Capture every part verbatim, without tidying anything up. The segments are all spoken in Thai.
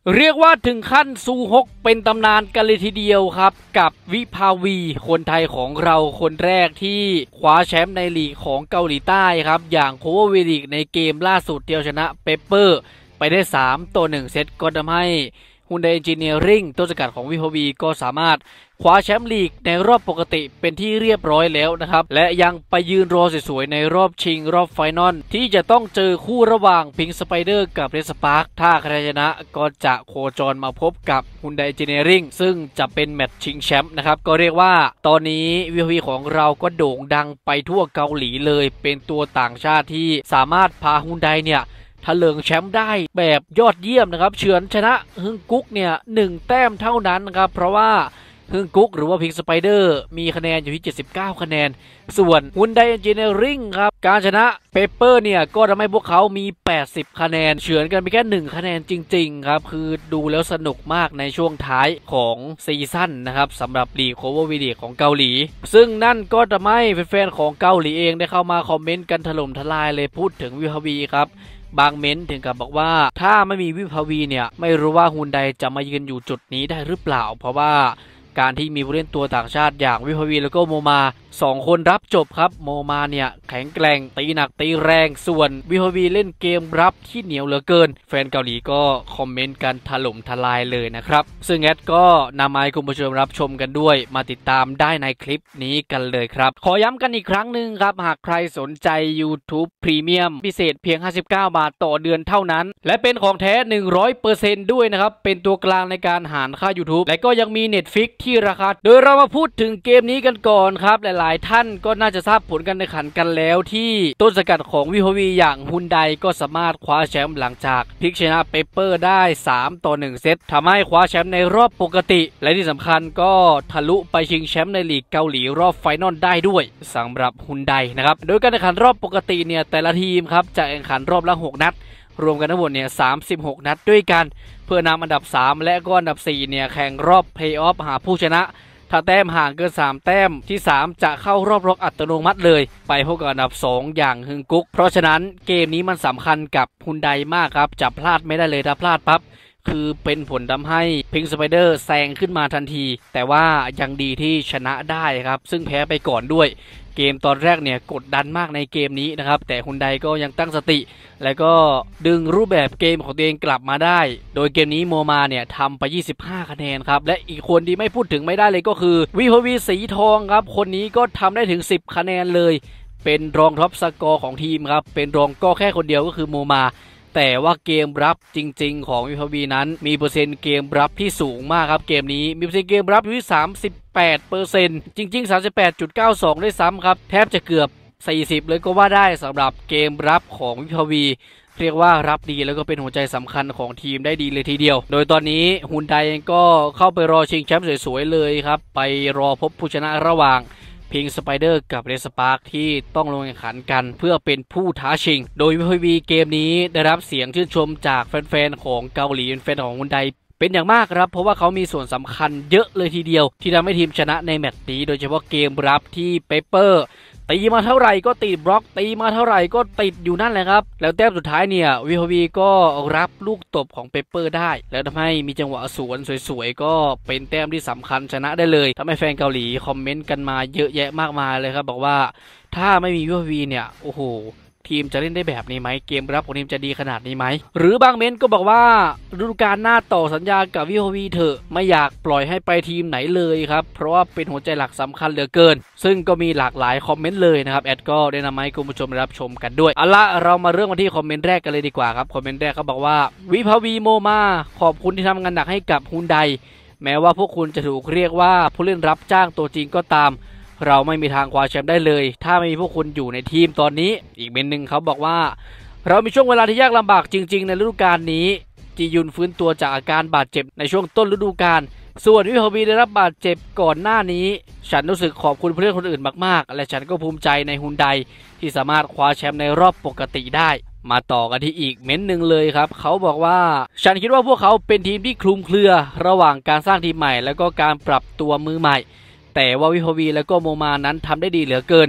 เรียกว่าถึงขั้นซูฮกเป็นตำนานกันเลยทีเดียวครับกับวิภาวีคนไทยของเราคนแรกที่คว้าแชมป์ในลีกของเกาหลีใต้ครับอย่างโคเวอร์วีลีกในเกมล่าสุดที่เอาชนะเปเปอร์ไปได้สามต่อหนึ่งเซตก็ทำให้ฮุนไดเอนจิเนียริ่งต้นสังกัดของวิภาวีก็สามารถคว้าแชมป์ลีกในรอบปกติเป็นที่เรียบร้อยแล้วนะครับและยังไปยืนรอสวยๆในรอบชิงรอบไฟนอลที่จะต้องเจอคู่ระหว่างพิงสไปเดอร์กับเรสปาร์คถ้าใครชนะก็จะโคจรมาพบกับฮุนไดเอนจิเนียริ่งซึ่งจะเป็นแมตช์ชิงแชมป์นะครับก็เรียกว่าตอนนี้วิภาวีของเราก็โด่งดังไปทั่วเกาหลีเลยเป็นตัวต่างชาติที่สามารถพาฮุนไดเนี่ยทะเลิงแชมป์ได้แบบยอดเยี่ยมนะครับเฉือนชนะฮึงกุ๊กเนี่ยหนึ่งแต้มเท่านั้นนะครับเพราะว่าฮึงกุ๊กหรือว่าพิงสไปเดอร์มีคะแนนอยู่ที่เจ็ดสิบเก้าคะแนนส่วนฮุนไดเอนจิเนียริ่งครับการชนะเปเปอร์เนี่ยก็ทำให้พวกเขามีแปดสิบคะแนนเฉือนกันไปแค่หนึ่งคะแนนจริงๆครับคือดูแล้วสนุกมากในช่วงท้ายของซีซั่นนะครับสำหรับลีกโคเวอร์วีลีกของเกาหลีซึ่งนั่นก็ทำให้แฟนๆของเกาหลีเองได้เข้ามาคอมเมนต์กันถล่มทลายเลยพูดถึงวิภาวีครับบางเม้นถึงกับบอกว่าถ้าไม่มีวิภาวีเนี่ยไม่รู้ว่าฮุนไดจะมายืนอยู่จุดนี้ได้หรือเปล่าเพราะว่าการที่มีผู้เล่นตัวต่างชาติอย่างวิภาวีแล้วก็โมมาสองคนรับจบครับโมมาเนี่ยแข็งแกร่งตีหนักตีแรงส่วนวิภาวีเล่นเกมรับที่เหนียวเหลือเกินแฟนเกาหลีก็คอมเมนต์กันถล่มทลายเลยนะครับซึ่งแอดก็นำมาให้คุณผู้ชมรับชมกันด้วยมาติดตามได้ในคลิปนี้กันเลยครับขอย้ำกันอีกครั้งหนึ่งครับหากใครสนใจ YouTube Premium พิเศษเพียงห้าสิบเก้าบาทต่อเดือนเท่านั้นและเป็นของแท้ หนึ่งร้อยเปอร์เซ็นต์ ด้วยนะครับเป็นตัวกลางในการหารค่า YouTube และก็ยังมี Netflix ที่ราคาโดยเรามาพูดถึงเกมนี้กันก่อนครับหลายๆท่านก็น่าจะทราบผลการแข่งขันกันแล้วที่ต้นสังกัดของวิภาวีอย่างฮุนไดก็สามารถคว้าแชมป์หลังจากพลิกชนะเปเปอร์ได้สามต่อหนึ่งเซตทำให้คว้าแชมป์ในรอบปกติและที่สำคัญก็ทะลุไปชิงแชมป์ในลีกเกาหลีรอบไฟนอลได้ด้วยสำหรับฮุนไดนะครับโดยการแข่งขันรอบปกติเนี่ยแต่ละทีมครับจะแข่งขันรอบละหกนัดรวมกันทั้งหมดเนี่ยสามสิบหกนัดด้วยกันเพื่อนำอันดับสามและก็อันดับสี่เนี่ยแข่งรอบเพลย์ออฟหาผู้ชนะถ้าแต้มห่างเกินสามแต้มที่สามจะเข้ารอบล็อกอัตโนมัติเลยไปพบกับอันดับสองอย่างฮึงกุ๊กเพราะฉะนั้นเกมนี้มันสำคัญกับฮุนไดมากครับจะพลาดไม่ได้เลยถ้าพลาดปั๊บคือเป็นผลทำให้พิงสไปเดอร์แซงขึ้นมาทันทีแต่ว่ายังดีที่ชนะได้ครับซึ่งแพ้ไปก่อนด้วยเกมตอนแรกเนี่ยกดดันมากในเกมนี้นะครับแต่ฮุนไดก็ยังตั้งสติแล้วก็ดึงรูปแบบเกมของตัวเองกลับมาได้โดยเกมนี้โมมาเนี่ยทำไปยี่สิบห้าคะแนนครับและอีกคนที่ไม่พูดถึงไม่ได้เลยก็คือวิภาวีสีทองครับคนนี้ก็ทำได้ถึงสิบคะแนนเลยเป็นรองท็อปสกอร์ของทีมครับเป็นรองก็แค่คนเดียวก็คือโมมาแต่ว่าเกมรับจริงๆของวิภาวีนั้นมีเปอร์เซ็นต์เกมรับที่สูงมากครับเกมนี้มีเปอร์เซ็นต์เกมรับอยู่ที่ สามสิบแปดเปอร์เซ็นต์ จริงๆ สามสิบแปดจุดเก้าสอง ด้วยซ้ำครับแทบจะเกือบสี่สิบเลยก็ว่าได้สำหรับเกมรับของวิภาวีเรียกว่ารับดีแล้วก็เป็นหัวใจสำคัญของทีมได้ดีเลยทีเดียวโดยตอนนี้ฮุนไดเองก็เข้าไปรอชิงแชมป์สวยๆเลยครับไปรอพบผู้ชนะระหว่างพิงสไปเดอร์กับเรสปาร์คที่ต้องลงแข่งขันกันเพื่อเป็นผู้ท้าชิงโดยวิภาวีเกมนี้ได้รับเสียงชื่นชมจากแฟนๆของเกาหลีแฟนของฮุนไดเป็นอย่างมากครับเพราะว่าเขามีส่วนสำคัญเยอะเลยทีเดียวที่ทำให้ทีมชนะในแมตช์นี้โดยเฉพาะเกมรับที่เปเปอร์ตีมาเท่าไหร่ก็ติดบล็อกตีมาเท่าไหร่ก็ติดอยู่นั่นแหละครับแล้วแต้มสุดท้ายเนี่ยวิภาวีก็รับลูกตบของเปเปอร์ได้แล้วทำให้มีจังหวะสวนสวยๆก็เป็นแต้มที่สำคัญชนะได้เลยทำให้แฟนเกาหลีคอมเมนต์กันมาเยอะแยะมากมายเลยครับบอกว่าถ้าไม่มีวิภาวีเนี่ยโอ้โหทีมจะเล่นได้แบบนี้ไหมเกมรับของทีมจะดีขนาดนี้ไหมหรือบางเม้นก็บอกว่าฤดูกาลหน้าต่อสัญญากับวิภาวีเถอะไม่อยากปล่อยให้ไปทีมไหนเลยครับเพราะว่าเป็นหัวใจหลักสำคัญเหลือเกินซึ่งก็มีหลากหลายคอมเมนต์เลยนะครับแอดก็ได้นำมาให้คุณผู้ชมรับชมกันด้วยเอาละเรามาเริ่มกันที่คอมเมนต์แรกกันเลยดีกว่าครับคอมเมนต์แรกเขาบอกว่าวิภาวีโมมาขอบคุณที่ทำงานหนักให้กับฮุนไดแม้ว่าพวกคุณจะถูกเรียกว่าผู้เล่นรับจ้างตัวจริงก็ตามเราไม่มีทางคว้าแชมป์ได้เลยถ้าไม่มีพวกคุณอยู่ในทีมตอนนี้อีกเมนหนึ่งเขาบอกว่าเรามีช่วงเวลาที่ยากลำบากจริงๆในฤดูกาลนี้จียุนฟื้นตัวจากอาการบาดเจ็บในช่วงต้นฤดูกาลส่วนวิภาวีได้รับบาดเจ็บก่อนหน้านี้ฉันรู้สึกขอบคุณเพื่อนคนอื่นมากๆและฉันก็ภูมิใจในฮุนไดที่สามารถคว้าแชมป์ในรอบปกติได้มาต่อกันที่อีกเม้นหนึ่งเลยครับเขาบอกว่าฉันคิดว่าพวกเขาเป็นทีมที่คลุมเครือระหว่างการสร้างทีมใหม่แล้วก็การปรับตัวมือใหม่แต่ว่าวิภาวีและก็โมมานั้นทำได้ดีเหลือเกิน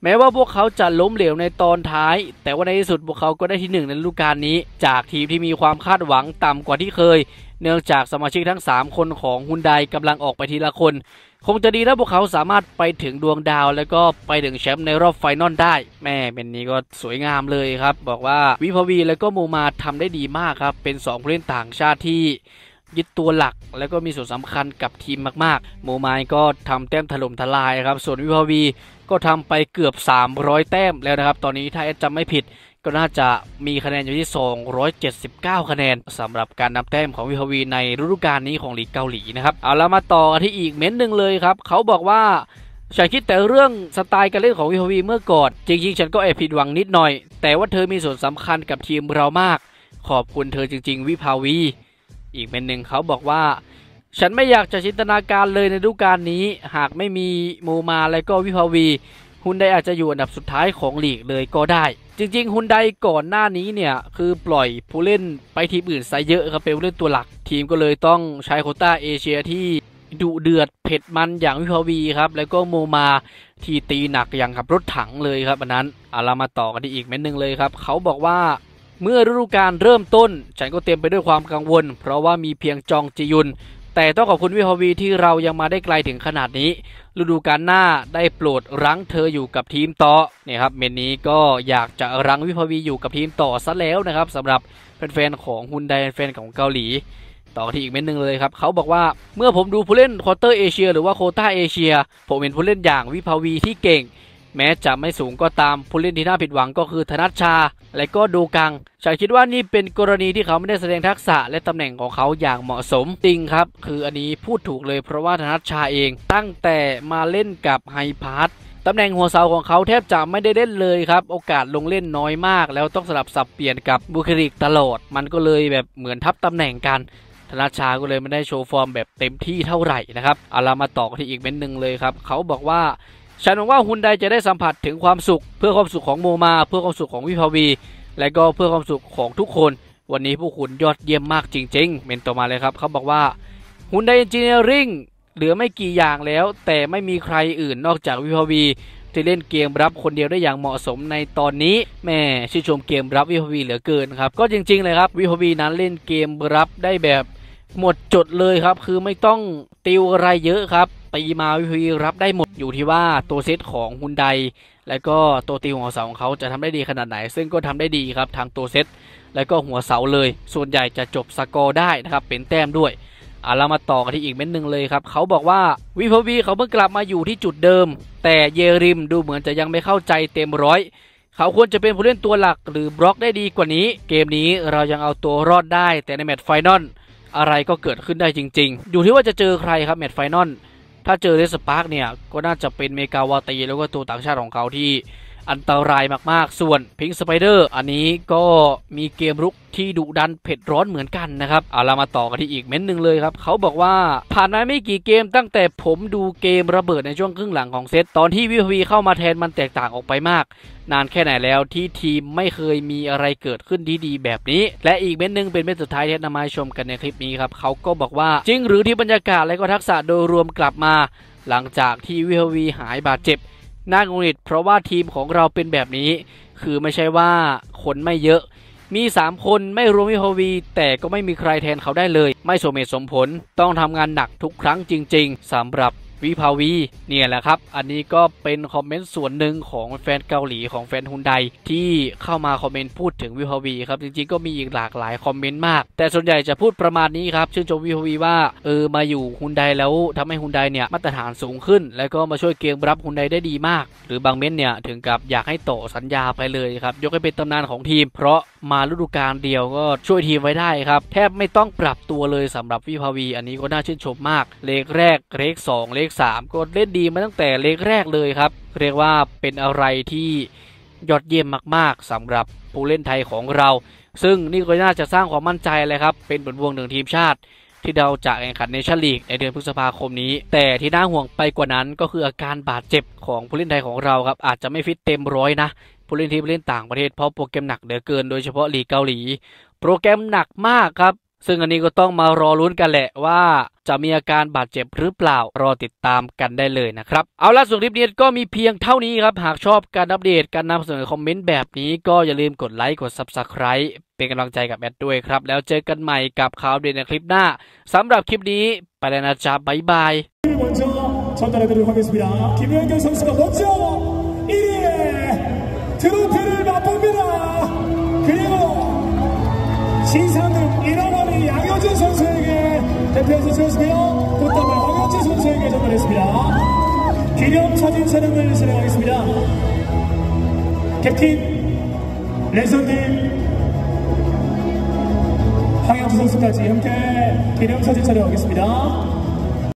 แม้ว่าพวกเขาจะล้มเหลวในตอนท้ายแต่ว่าในที่สุดพวกเขาก็ได้ที่หนึ่งในฤดูกาลนี้จากทีมที่มีความคาดหวังต่ำกว่าที่เคยเนื่องจากสมาชิกทั้งสามคนของฮุนไดกำลังออกไปทีละคนคงจะดีถ้าพวกเขาสามารถไปถึงดวงดาวแล้วก็ไปถึงแชมป์ในรอบไฟนอลได้แม่เป็นนี้ก็สวยงามเลยครับบอกว่าวิภวีแล้วก็โมมาทำได้ดีมากครับเป็นสองผู้เล่นต่างชาติที่ยึดตัวหลักแล้วก็มีส่วนสำคัญกับทีมมากๆโมมายก็ทำแต้มถล่มทลายครับส่วนวิภวีก็ทำไปเกือบสามร้อยแต้มแล้วนะครับตอนนี้ถ้าแอดจำไม่ผิดก็น่าจะมีคะแนนอยู่ที่สองร้อยเจ็ดสิบเก้าคะแนนสำหรับการนำแต้มของวิภวีในฤดูกาลนี้ของลีกเกาหลีนะครับเอาแล้วมาต่อกันที่อีกเม้นหนึ่งเลยครับเขาบอกว่าฉันคิดแต่เรื่องสไตล์การเล่นของวิภวีเมื่อก่อนจริงๆฉันก็แอบผิดหวังนิดหน่อยแต่ว่าเธอมีส่วนสำคัญกับทีมเรามากขอบคุณเธอจริงๆวิภาวีอีกเม้นหนึ่งเขาบอกว่าฉันไม่อยากจะจินตนาการเลยในฤดูกาลนี้หากไม่มีโมมาและก็วิภาวีฮุนไดอาจจะอยู่อันดับสุดท้ายของลีกเลยก็ได้จริงๆฮุนไดก่อนหน้านี้เนี่ยคือปล่อยผู้เล่นไปทีมอื่นซะเยอะครับเป็นผู้เล่นตัวหลักทีมก็เลยต้องใช้โควต้าเอเชียที่ดุเดือดเผ็ดมันอย่างวิภาวีครับแล้วก็โมมาที่ตีหนักอย่างขับรถถังเลยครับอันนั้นเอาเรามาต่อกันที่อีกเม็ดนึงเลยครับเขาบอกว่าเมื่อฤดูกาลเริ่มต้นฉันก็เต็มไปด้วยความกังวลเพราะว่ามีเพียงจองจียุนแต่ต้องขอบคุณวิภาวีที่เรายังมาได้ไกลถึงขนาดนี้ฤดูกาลหน้าได้โปรดรั้งเธออยู่กับทีมต่อเนี่ยครับเมนนี้ก็อยากจะรั้งวิภาวีอยู่กับทีมต่อซะแล้วนะครับสำหรับแฟนๆของฮุนไดแฟนของเกาหลีต่อที่อีกเม็ดนึงเลยครับเขาบอกว่าเมื่อผมดูผู้เล่นควอเตอร์เอเชียหรือว่าโควต้าเอเชียผมเห็นผู้เล่นอย่างวิภาวีที่เก่งแม้จะไม่สูงก็ตามผู้เล่นที่น่าผิดหวังก็คือธนัชชาและก็โดกังฉันคิดว่านี่เป็นกรณีที่เขาไม่ได้แสดงทักษะและตำแหน่งของเขาอย่างเหมาะสมจริงครับคืออันนี้พูดถูกเลยเพราะว่าธนัชชาเองตั้งแต่มาเล่นกับไฮพาร์ทตำแหน่งหัวเสาของเขาแทบจะไม่ได้เล่นเลยครับโอกาสลงเล่นน้อยมากแล้วต้องสลับสับเปลี่ยนกับบุคลิกตลอดมันก็เลยแบบเหมือนทับตำแหน่งกันธนัชชาก็เลยไม่ได้โชว์ฟอร์มแบบเต็มที่เท่าไหร่นะครับเอาเรามาต่อที่อีกเม้นหนึ่งเลยครับเขาบอกว่าฉันหวังว่าฮุนไดจะได้สัมผัสถึงความสุขเพื่อความสุขของโมมาเพื่อความสุขของวิภาวีและก็เพื่อความสุขของทุกคนวันนี้พวกคุณยอดเยี่ยมมากจริงๆเมนต่อมาเลยครับเขาบอกว่าฮุนไดเอนจิเนียริงเหลือไม่กี่อย่างแล้วแต่ไม่มีใครอื่นนอกจากวิภาวีที่เล่นเกมรับคนเดียวได้อย่างเหมาะสมในตอนนี้แม่ชื่นชมเกมรับวิภาวีเหลือเกินครับก็จริงๆเลยครับวิภาวีนั้นเล่นเกมรับได้แบบหมดจดเลยครับคือไม่ต้องติวอะไรเยอะครับตีมาวิภาวีรับได้หมดอยู่ที่ว่าตัวเซตของฮุนไดและก็ตัวตีหัวเสาของเขาจะทำได้ดีขนาดไหนซึ่งก็ทำได้ดีครับทางตัวเซตและก็หัวเสาเลยส่วนใหญ่จะจบสกอร์ได้นะครับเป็นแต้มด้วยอ่ะเรามาต่อกันที่อีกเม็ดหนึ่งเลยครับเขาบอกว่าวิภาวีเขาเพิ่งกลับมาอยู่ที่จุดเดิมแต่เยริมดูเหมือนจะยังไม่เข้าใจเต็มร้อยเขาควรจะเป็นผู้เล่นตัวหลักหรือบล็อกได้ดีกว่านี้เกมนี้เรายังเอาตัวรอดได้แต่ในแมตช์ไฟนอลอะไรก็เกิดขึ้นได้จริงๆอยู่ที่ว่าจะเจอใครครับแมตช์ไฟนอลถ้าเจอเรสปาร์กเนี่ยก็น่าจะเป็นเมกาวาตีแล้วก็ตัวต่างชาติของเขาที่อันตรายมากๆส่วนพิงค์สไปเดอร์อันนี้ก็มีเกมรุกที่ดุดันเผ็ดร้อนเหมือนกันนะครับเอาเรามาต่อกันที่อีกเม้นหนึ่งเลยครับเขาบอกว่าผ่านมาไม่กี่เกมตั้งแต่ผมดูเกมระเบิดในช่วงครึ่งหลังของเซตตอนที่วิภาวีเข้ามาแทนมันแตกต่างออกไปมากนานแค่ไหนแล้วที่ทีมไม่เคยมีอะไรเกิดขึ้นที่ดีแบบนี้และอีกเม้นหนึ่งเป็นเม้นสุดท้ายที่นำมาชมกันในคลิปนี้ครับเขาก็บอกว่าจริงหรือที่บรรยากาศและก็ทักษะโดยรวมกลับมาหลังจากที่วิภาวีหายบาดเจ็บน่าหงุดหงิดเพราะว่าทีมของเราเป็นแบบนี้คือไม่ใช่ว่าคนไม่เยอะมีสามคนไม่รวมวิภาวีแต่ก็ไม่มีใครแทนเขาได้เลยไม่สมเหตุสมผลต้องทำงานหนักทุกครั้งจริงๆสำหรับวิภาวีเนี่ยแหละครับอันนี้ก็เป็นคอมเมนต์ส่วนหนึ่งของแฟนเกาหลีของแฟนฮุนไดที่เข้ามาคอมเมนต์พูดถึงวิภาวีครับจริงๆก็มีอีกหลากหลายคอมเมนต์มากแต่ส่วนใหญ่จะพูดประมาณนี้ครับชื่นชมวิภาวีว่าเออมาอยู่ฮุนไดแล้วทำให้ฮุนไดเนี่ยมาตรฐานสูงขึ้นแล้วก็มาช่วยเกมรับฮุนไดได้ดีมากหรือบางเม้นเนี่ยถึงกับอยากให้ต่อสัญญาไปเลยครับยกให้เป็นตำนานของทีมเพราะมาฤดูกาลเดียวก็ช่วยทีมไว้ได้ครับแทบไม่ต้องปรับตัวเลยสำหรับวิภาวีอันนี้ก็น่าชื่นชมมากเลขแรกเลขสองเลขสามก็เล่นดีมาตั้งแต่เลขแรกเลยครับเรียกว่าเป็นอะไรที่ยอดเยี่ยมมากๆสำหรับผู้เล่นไทยของเราซึ่งนี่ก็น่าจะสร้างความมั่นใจเลยครับเป็นผลพวงหนึ่งทีมชาติที่เราจะแข่งขันเนชั่นลีกในเดือนพฤษภาคมนี้แต่ที่น่าห่วงไปกว่านั้นก็คืออาการบาดเจ็บของผู้เล่นไทยของเราครับอาจจะไม่ฟิตเต็มร้อยนะผู้เล่นที่ไปเล่นต่างประเทศเพราะโปรแกรมหนักเหลือเกินโดยเฉพาะลีกเกาหลีโปรแกรมหนักมากครับซึ่งอันนี้ก็ต้องมารอลุ้นกันแหละว่าจะมีอาการบาดเจ็บหรือเปล่ารอติดตามกันได้เลยนะครับเอาล่ะส่วนคลิปนี้ก็มีเพียงเท่านี้ครับหากชอบการอัปเดตการนำเสนอคอมเมนต์แบบนี้ก็อย่าลืมกดไลค์กด ซับสไครบ์ เป็นกำลังใจกับแอดด้วยครับแล้วเจอกันใหม่กับข่าวอัปเดตในคลิปหน้าสำหรับคลิปนี้ไปแล้วนะจ๊ะบ๊ายบาย 먼저 전달해드리도록 하겠습니다. 김연경 선수가 먼저 일 위에 트로피를 맛봅니다. 그리고 시상금 일억 원이 양효진 선수에게 대표해서 주었으며 꽃다발 황현지 선수에게 전달했습니다. 기념 사진 촬영을 진행하겠습니다. 캡틴 레전드 황현지 선수까지 함께 기념 사진 촬영하겠습니다.